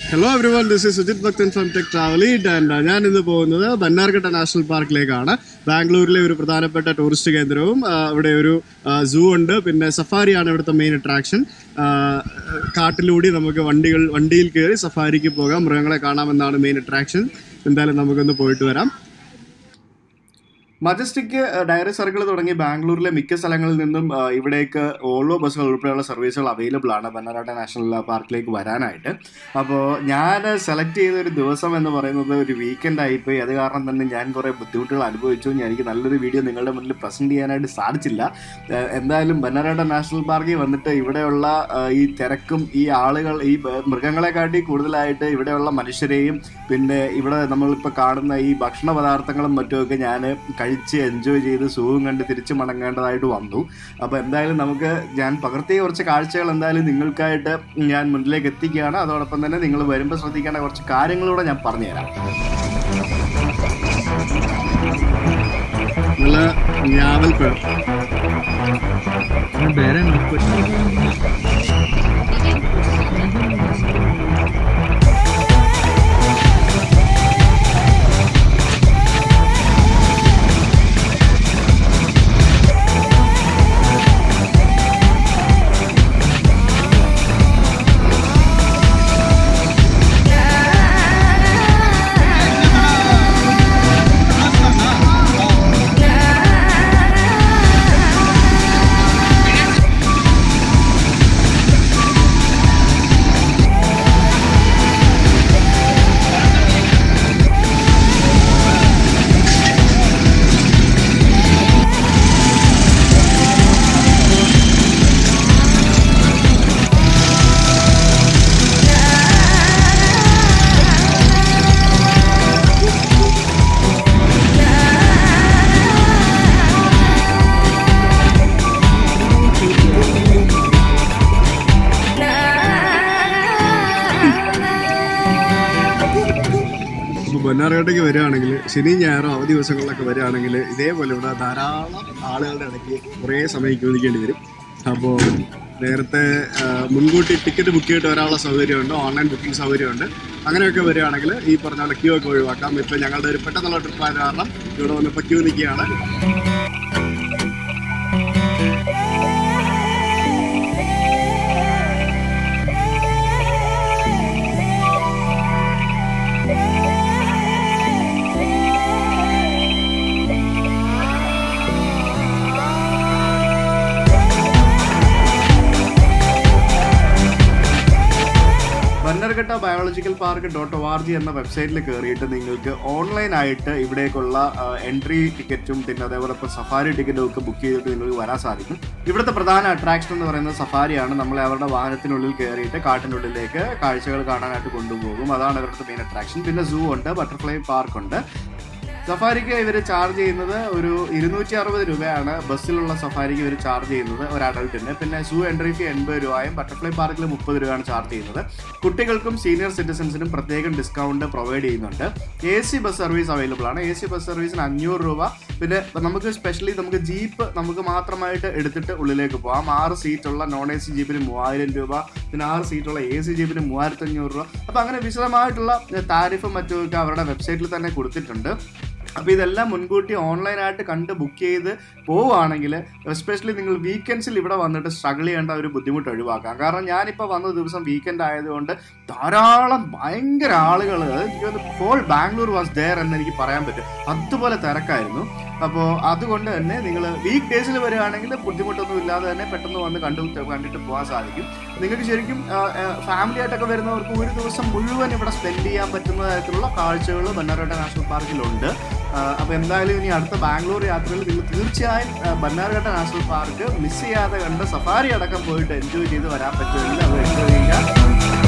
Hello everyone, this is Sujit Bhakthan from Tech Travel Lead and ഞാൻ ഇന്ന് പോകുന്നത് Bannerghatta national പാർക്കിലേക്കാണ്. ബാംഗ്ലൂരിലെ ഒരു പ്രധാനപ്പെട്ട ടൂറിസ്റ്റ് കേന്ദ്രവും ഇവിടെ ഒരു സൂ ഉണ്ട്. പിന്നെ സഫാരിയാണ് ഇവിടുത്തെ മെയിൻ അട്രാക്ഷൻ. കാട്ടിലൂടെ നമുക്ക് വണ്ടിയിൽ കയറി സഫാരിക്ക് പോകാം, മൃഗങ്ങളെ കാണാമെന്നാണ് മെയിൻ അട്രാക്ഷൻ. എന്തായാലും നമുക്കൊന്ന് പോയിട്ട് വരാം. മജസ്റ്റിക് ഡയറി സർക്കിൾ തുടങ്ങി ബാംഗ്ലൂരിലെ മിക്ക സ്ഥലങ്ങളിൽ നിന്നും ഇവിടേക്ക് ഓളോ ബസ്സുകൾ ഉൾപ്പെടെയുള്ള സർവീസുകൾ അവൈലബിൾ ആണ് ബന്നാർഘട്ട നാഷണൽ പാർക്കിലേക്ക് വരാനായിട്ട്. അപ്പോൾ ഞാൻ സെലക്ട് ചെയ്ത ഒരു ദിവസം എന്ന് പറയുന്നത് ഒരു വീക്കെൻഡ് ആയിപ്പോയി. അത് കാരണം തന്നെ ഞാൻ കുറേ ബുദ്ധിമുട്ടുകൾ അനുഭവിച്ചു. എനിക്ക് നല്ലൊരു വീഡിയോ നിങ്ങളുടെ മുന്നിൽ പ്രസൻറ്റ് ചെയ്യാനായിട്ട് സാധിച്ചില്ല. എന്തായാലും ബന്നാർഘട്ട നാഷണൽ പാർക്കിൽ വന്നിട്ട് ഇവിടെയുള്ള ഈ തിരക്കും ഈ ആളുകൾ ഈ മൃഗങ്ങളെക്കാട്ടി കൂടുതലായിട്ട് ഇവിടെയുള്ള മനുഷ്യരെയും പിന്നെ ഇവിടെ നമ്മളിപ്പോൾ കാണുന്ന ഈ ഭക്ഷണ പദാർത്ഥങ്ങളും മറ്റുമൊക്കെ ഞാൻ കഴിച്ച് എൻജോയ് ചെയ്ത് സൂവും കണ്ട് തിരിച്ച് മടങ്ങേണ്ടതായിട്ട് വന്നു. അപ്പോൾ എന്തായാലും ഞാൻ പകർത്തിയ കുറച്ച് കാഴ്ചകൾ എന്തായാലും നിങ്ങൾക്കായിട്ട് ഞാൻ മുന്നിലേക്ക് എത്തിക്കുകയാണ്. അതോടൊപ്പം തന്നെ നിങ്ങൾ വരുമ്പോൾ ശ്രദ്ധിക്കേണ്ട കുറച്ച് കാര്യങ്ങളൂടെ ഞാൻ പറഞ്ഞുതരാം. നല്ല ഞാവൽപ്പഴം ബന്നാർഘട്ടയ്ക്ക് വരികയാണെങ്കിൽ ശനി ഞായറോ അവധി ദിവസങ്ങളിലൊക്കെ വരികയാണെങ്കിൽ ഇതേപോലെ ഇവിടെ ധാരാളം ആളുകളുടെ ഇടയ്ക്ക് കുറേ സമയം ക്യൂ നിൽക്കേണ്ടി വരും. അപ്പോൾ നേരത്തെ മുൻകൂട്ടി ടിക്കറ്റ് ബുക്ക് ചെയ്തിട്ട് വരാനുള്ള സൗകര്യമുണ്ട്, ഓൺലൈൻ ബുക്കിംഗ് സൗകര്യമുണ്ട്. അങ്ങനെയൊക്കെ വരികയാണെങ്കിൽ ഈ പറഞ്ഞ പോലെ ക്യൂ ഒക്കെ ഒഴിവാക്കാം. ഇപ്പോൾ ഞങ്ങളുടെ ഒരു പെട്ടെന്നുള്ള ട്രിപ്പായ കാരണം ഇവിടെ വന്നിപ്പോൾ ക്യൂ നിൽക്കുകയാണ്. ബന്നാർഘട്ട ബയോളജിക്കൽ പാർക്ക് .org എന്ന വെബ്സൈറ്റിൽ കയറിയിട്ട് നിങ്ങൾക്ക് ഓൺലൈനായിട്ട് ഇവിടേക്കുള്ള എൻട്രി ടിക്കറ്റും പിന്നെ അതേപോലെ ഇപ്പോൾ സഫാരി ടിക്കറ്റും ഒക്കെ ബുക്ക് ചെയ്തിട്ട് നിങ്ങൾക്ക് വരാൻ സാധിക്കും. ഇവിടുത്തെ പ്രധാന അട്രാക്ഷൻ എന്ന് പറയുന്നത് സഫാരിയാണ്. നമ്മളെ അവരുടെ വാഹനത്തിനുള്ളിൽ കയറിയിട്ട് കാട്ടിനുള്ളിലേക്ക് കാഴ്ചകൾ കാണാനായിട്ട് കൊണ്ടുപോകും. അതാണ് ഇവരുടെ മെയിൻ അട്രാക്ഷൻ. പിന്നെ സൂ ഉണ്ട്, ബട്ടർഫ്ലൈ പാർക്കുണ്ട്. സഫാരിക്ക് ഇവർ ചാർജ് ചെയ്യുന്നത് ഒരു 260 രൂപയാണ്. ബസ്സിലുള്ള സഫാരിക്ക് ഇവർ ചാർജ് ചെയ്യുന്നത് ഒരു അഡൾട്ടിന്. പിന്നെ സൂ എൻട്രി ഫീ 80 രൂപയും ബട്ടർഫ്ലൈ പാർക്കിൽ 30 രൂപയാണ് ചാർജ് ചെയ്യുന്നത്. കുട്ടികൾക്കും സീനിയർ സിറ്റിസൺസിനും പ്രത്യേകം ഡിസ്കൗണ്ട് പ്രൊവൈഡ് ചെയ്യുന്നുണ്ട്. AC ബസ് സർവീസ് അവൈലബിൾ ആണ്. AC ബസ് സർവീസിന് 500 രൂപ. പിന്നെ നമുക്ക് സ്പെഷ്യലി നമുക്ക് ജീപ്പ് നമുക്ക് മാത്രമായിട്ട് എടുത്തിട്ട് ഉള്ളിലേക്ക് പോകാം. 6 സീറ്റുള്ള നോൺ AC ജീപ്പിന് 3000 രൂപ, പിന്നെ 6 സീറ്റുള്ള AC ജീപ്പിന് 3500 രൂപ. അപ്പോൾ അങ്ങനെ വിശദമായിട്ടുള്ള താരിഫും മറ്റുമൊക്കെ അവരുടെ വെബ്സൈറ്റിൽ തന്നെ കൊടുത്തിട്ടുണ്ട്. അപ്പോൾ ഇതെല്ലാം മുൻകൂട്ടി ഓൺലൈനായിട്ട് കണ്ട് ബുക്ക് ചെയ്ത് പോവുകയാണെങ്കിൽ എസ്പെഷ്യലി നിങ്ങൾ വീക്കെൻഡ്സിൽ ഇവിടെ വന്നിട്ട് സ്ട്രഗിൾ ചെയ്യേണ്ട ഒരു ബുദ്ധിമുട്ട് ഒഴിവാക്കാം. കാരണം ഞാനിപ്പോൾ വന്ന ദിവസം വീക്കെൻഡ് ആയതുകൊണ്ട് ധാരാളം ഭയങ്കര ആളുകൾ, ഹോൾ ബാംഗ്ലൂർ വാസ് ദെയർ എന്ന് എനിക്ക് പറയാൻ പറ്റും. അതുപോലെ തിരക്കായിരുന്നു. അപ്പോൾ അതുകൊണ്ട് തന്നെ നിങ്ങൾ വീക്ക് ഡേയ്സിൽ വരികയാണെങ്കിൽ ബുദ്ധിമുട്ടൊന്നും ഇല്ലാതെ തന്നെ പെട്ടെന്ന് വന്ന് കണ്ടിട്ട് പോകാൻ സാധിക്കും. നിങ്ങൾക്ക് ശരിക്കും ഫാമിലി ആയിട്ടൊക്കെ വരുന്നവർക്ക് ഒരു ദിവസം മുഴുവൻ ഇവിടെ സ്പെൻഡ് ചെയ്യാൻ പറ്റുന്ന തരത്തിലുള്ള കാഴ്ചകൾ ബന്നാർഘട്ട നാഷണൽ പാർക്കിലുണ്ട്. അപ്പോൾ എന്തായാലും ഇനി അടുത്ത ബാംഗ്ലൂർ യാത്രയിൽ നിങ്ങൾ തീർച്ചയായും ബന്നാർഘട്ട നാഷണൽ പാർക്ക് മിസ് ചെയ്യാതെ കണ്ട് സഫാരി അടക്കം പോയിട്ട് എൻജോയ് ചെയ്ത് വരാൻ പറ്റുമെങ്കിൽ അത് എൻജോയ് ചെയ്യുക.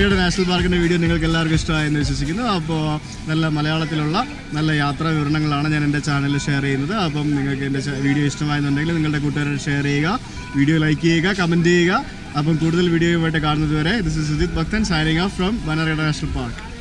ബന്നർഘട്ട നാഷണൽ പാർക്കിൻ്റെ വീഡിയോ നിങ്ങൾക്ക് എല്ലാവർക്കും ഇഷ്ടമായെന്ന് വിശ്വസിക്കുന്നു. അപ്പോൾ നല്ല മലയാളത്തിലുള്ള നല്ല യാത്രാ വിവരണങ്ങളാണ് ഞാൻ എൻ്റെ ചാനലിൽ ഷെയർ ചെയ്യുന്നത്. അപ്പം നിങ്ങൾക്ക് എൻ്റെ വീഡിയോ ഇഷ്ടമായെന്നുണ്ടെങ്കിൽ നിങ്ങളുടെ കൂട്ടുകാരോട് ഷെയർ ചെയ്യുക, വീഡിയോ ലൈക്ക് ചെയ്യുക, കമൻറ്റ് ചെയ്യുക. അപ്പം കൂടുതൽ വീഡിയോയുമായിട്ട് കാണുന്നത് വരെ this is Sujith Bhakthan signing off from Bannerghatta national park.